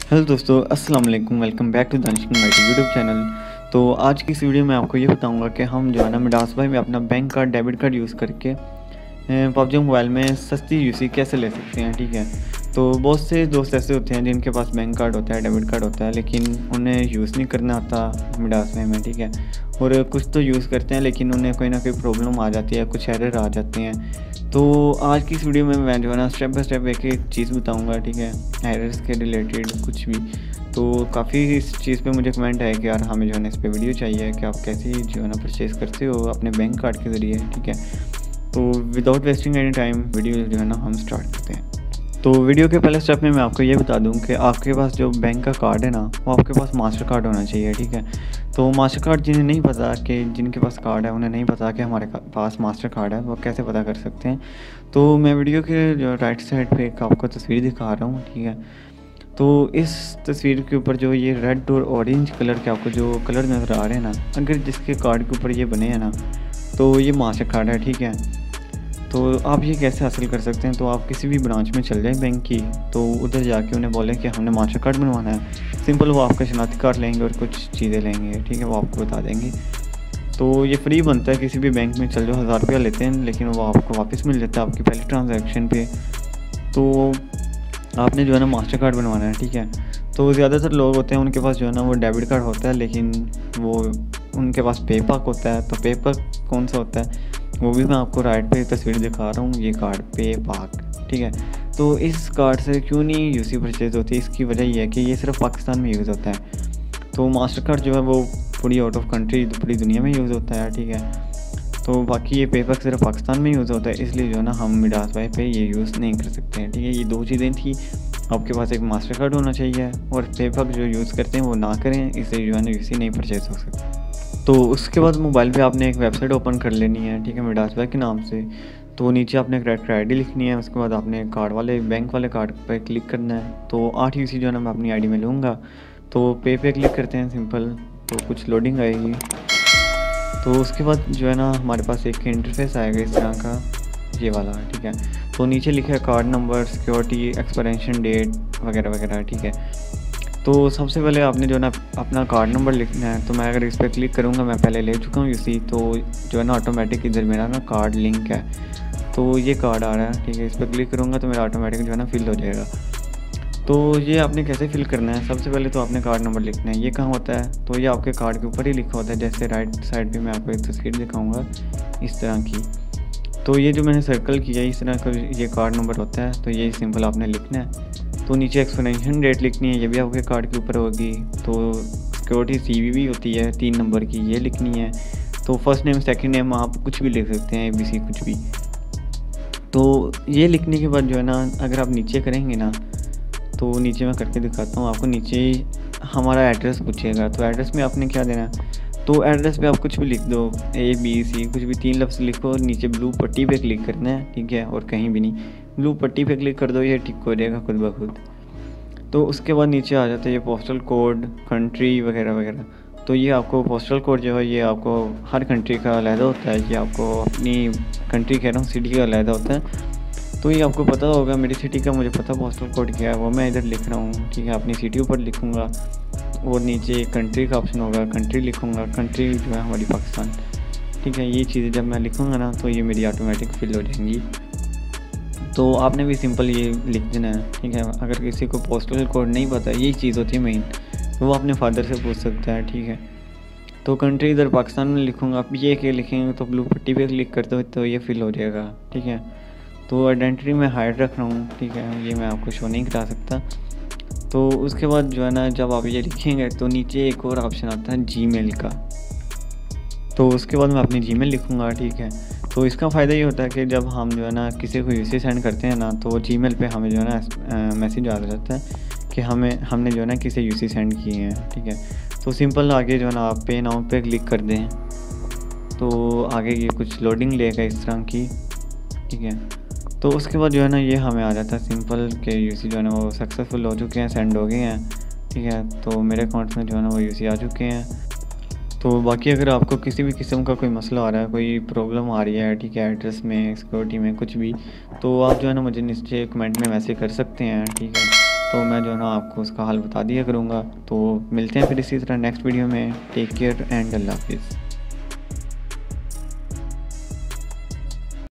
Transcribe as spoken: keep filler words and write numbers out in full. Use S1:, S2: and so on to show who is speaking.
S1: Hello दोस्तों, अस्सलाम वालेकुम। Welcome back to Danish King IT YouTube channel. तो आज की इस वीडियो में आपको ये बताऊंगा कि हम जो है ना मिडास भाई में अपना bank card debit card use करके पबजी मोबाइल में सस्ती यूसी कैसे ले सकते हैं। ठीक है, तो बहुत से दोस्त ऐसे होते हैं जिनके पास बैंक कार्ड होता है, डेबिट कार्ड होता है, लेकिन उन्हें यूज़ नहीं करना आता मिडास भाई में। ठीक है, और कुछ तो यूज़ करते हैं लेकिन उन्हें कोई ना कोई प्रॉब्लम आ जाती है, कुछ एरर आ जाते हैं। तो आज की इस वीडियो में मैं जो है ना स्टेप बाय स्टेप एक एक चीज़ बताऊंगा। ठीक है, एरर्स के रिलेटेड कुछ भी। तो काफ़ी इस चीज़ पे मुझे कमेंट है कि यार हमें जो है ना इस पे वीडियो चाहिए कि आप कैसे जो है ना परचेज़ करते हो अपने बैंक कार्ड के ज़रिए। ठीक है, तो without wasting any time video जो है ना हम स्टार्ट करते हैं। तो वीडियो के पहले स्टेप में मैं आपको ये बता दूं कि आपके पास जो बैंक का कार्ड है ना वो आपके पास मास्टर कार्ड होना चाहिए। ठीक है, तो मास्टर कार्ड जिन्हें नहीं पता कि जिनके पास कार्ड है उन्हें नहीं पता कि हमारे पास मास्टर कार्ड है, वो कैसे पता कर सकते हैं। तो मैं वीडियो के जो राइट साइड पे एक आपको तस्वीर दिखा रहा हूँ। ठीक है, तो इस तस्वीर के ऊपर जो ये रेड और ऑरेंज कलर के आपको जो कलर नज़र आ रहे हैं ना, अगर जिसके कार्ड के ऊपर ये बने हैं ना तो ये मास्टर कार्ड है। ठीक है, तो आप ये कैसे हासिल कर सकते हैं। तो आप किसी भी ब्रांच में चल जाएं बैंक की, तो उधर जाके उन्हें बोलें कि हमने मास्टर कार्ड बनवाना है। सिंपल, वो आपका शनाख्ती कार्ड लेंगे और कुछ चीज़ें लेंगे। ठीक है, वो आपको बता देंगे। तो ये फ्री बनता है, किसी भी बैंक में चल जाओ, हज़ार रुपया लेते हैं लेकिन वो आपको वापस मिल जाता है आपकी पहली ट्रांजैक्शन पे। तो आपने जो है ना मास्टर कार्ड बनवाना है। ठीक है, तो ज़्यादातर लोग होते हैं उनके पास जो है ना वो डेबिट कार्ड होता है, लेकिन वो उनके पास पेपैक होता है। तो पेपैक कौन सा होता है वो भी मैं आपको राइट पे तस्वीर दिखा रहा हूँ, ये कार्ड पेपैक। ठीक है, तो इस कार्ड से क्यों नहीं यूसी परचेज होती, इसकी वजह ये है कि ये सिर्फ पाकिस्तान में यूज़ होता है। तो मास्टर कार्ड जो है वो पूरी आउट ऑफ कंट्री पूरी दुनिया में यूज़ होता है। ठीक है, तो बाकी ये पेपैक सिर्फ पाकिस्तान में यूज़ होता है, इसलिए जो है ना हम मिडास भाई पे ये यूज़ नहीं कर सकते हैं। ठीक है, ये दो चीज़ें थी, आपके पास एक मास्टर कार्ड होना चाहिए और पेपैक जो यूज़ करते हैं वो ना करें, इससे जो है ना यूसी नहीं परचेज हो सकता। तो उसके बाद मोबाइल पे आपने एक वेबसाइट ओपन कर लेनी है। ठीक है, मिडास भाई के नाम से। तो नीचे आपने करेक्टर आई डी लिखनी है, उसके बाद आपने कार्ड वाले बैंक वाले कार्ड पर क्लिक करना है। तो आठ यूसी जो है ना मैं अपनी आईडी में लूँगा। तो पे पे क्लिक करते हैं, सिंपल। तो कुछ लोडिंग आएगी, तो उसके बाद जो है ना हमारे पास एक इंटरफेस आएगा इस तरह का, ये वाला। ठीक है, तो नीचे लिखा है card number, security, expiration date वगैरह वगैरह। ठीक है, तो सबसे पहले आपने जो है ना अपना कार्ड नंबर लिखना है। तो मैं अगर इस पर क्लिक करूँगा, मैं पहले ले चुका हूँ यूसी, तो जो है ना ऑटोमेटिक इधर मेरा ना कार्ड लिंक है, तो ये कार्ड आ रहा है। ठीक है, इस पर क्लिक करूँगा तो मेरा ऑटोमेटिक जो है ना फिल हो जाएगा। तो ये आपने कैसे फिल करना है, सबसे पहले तो आपने कार्ड नंबर लिखना है। ये कहाँ होता है, तो ये आपके कार्ड के ऊपर ही लिखा होता है। जैसे राइट साइड पे मैं आपको एक तस्वीर दिखाऊंगा इस तरह की। तो ये जो मैंने सर्कल किया इस तरह का ये कार्ड नंबर होता है, तो ये सिंपल आपने लिखना है। तो नीचे एक्सपायरेशन डेट लिखनी है, ये भी आपके कार्ड के ऊपर होगी। तो सिक्योरिटी सीवी भी होती है तीन नंबर की, ये लिखनी है। तो फर्स्ट नेम सेकंड नेम आप कुछ भी लिख सकते हैं, ए बी सी कुछ भी। तो ये लिखने के बाद जो है ना अगर आप नीचे करेंगे ना, तो नीचे मैं करके दिखाता हूँ आपको। नीचे हमारा एड्रेस पूछेगा, तो एड्रेस में आपने क्या देना है, तो एड्रेस पे आप कुछ भी लिख दो, ए बी सी कुछ भी तीन लफ्ज़ लिखो और नीचे ब्लू पट्टी पे क्लिक करना है। ठीक है, और कहीं भी नहीं, ब्लू पट्टी पे क्लिक कर दो, ये टिक हो जाएगा खुद ब खुद। तो उसके बाद नीचे आ जाता है ये पोस्टल कोड, कंट्री वगैरह वगैरह। तो ये आपको पोस्टल कोड जो है ये आपको हर कंट्री का अलहदा होता है। ये आपको अपनी कंट्री कह रहा हूँ, सिटी का अलहदा होता है। तो ये आपको पता होगा, मेरी सिटी का मुझे पता पोस्टल कोड क्या है, वो मैं इधर लिख रहा हूँ। ठीक है, अपनी सिटी ऊपर लिखूँगा और नीचे कंट्री का ऑप्शन होगा, कंट्री लिखूँगा। कंट्री जो है हमारी पाकिस्तान। ठीक है, ये चीज़ें जब मैं लिखूँगा ना तो ये मेरी ऑटोमेटिक फिल हो जाएंगी। तो आपने भी सिंपल ये लिख देना है। ठीक है, अगर किसी को पोस्टल कोड नहीं पता, यही चीज़ होती है मेन, तो वो अपने फादर से पूछ सकता है। ठीक है, तो कंट्री इधर पाकिस्तान में लिखूँगा। आप ये के लिखेंगे तो ब्लू पट्टी पे क्लिक करते हो तो ये फिल हो जाएगा। ठीक है, तो आइडेंटिटी में हाइड रख रहा हूँ। ठीक है, ये मैं आपको शो नहीं करा सकता। तो उसके बाद जो है ना जब आप ये लिखेंगे तो नीचे एक और ऑप्शन आता है जीमेल का, तो उसके बाद मैं अपनी जीमेल लिखूँगा। ठीक है, तो इसका फ़ायदा ये होता है कि जब हम जो है ना किसी को यूसी सेंड करते हैं ना, तो जीमेल पे हमें जो है ना मैसेज आ जाता है कि हमें हमने जो है ना किसी यूसी सेंड किए हैं। ठीक है, तो सिंपल आगे जो है ना आप पे नाउ पे क्लिक कर दें, तो आगे ये कुछ लोडिंग लेगा इस तरह की। ठीक है, तो उसके बाद जो है ना ये हमें आ जाता है सिंपल के यूसी जो है ना वो सक्सेसफुल हो चुके हैं, सेंड हो गए हैं। ठीक है, तो मेरे अकाउंट में जो है ना वो यूसी आ चुके हैं। तो बाकी अगर आपको किसी भी किस्म का कोई मसला आ रहा है, कोई प्रॉब्लम आ रही है, ठीक है, एड्रेस में, सिक्योरिटी में, कुछ भी, तो आप जो है ना मुझे नीचे कमेंट में मैसेज कर सकते हैं। ठीक है, तो मैं जो है ना आपको उसका हल बता दिया करूँगा। तो मिलते हैं फिर इसी तरह नेक्स्ट वीडियो में। टेक केयर एंड अल्लाह हाफिज़।